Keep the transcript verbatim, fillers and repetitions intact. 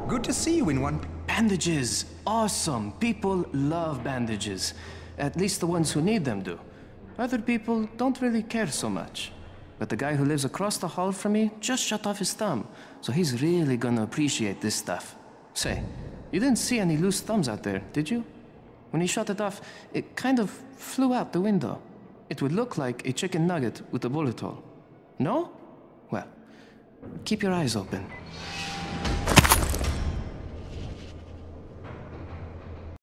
Good to see you in one. Bandages! Awesome! People love bandages. At least the ones who need them do. Other people don't really care so much. But the guy who lives across the hall from me just shut off his thumb, so he's really gonna appreciate this stuff. Say, you didn't see any loose thumbs out there, did you? When he shut it off, it kind of flew out the window. It would look like a chicken nugget with a bullet hole. No? Well, keep your eyes open.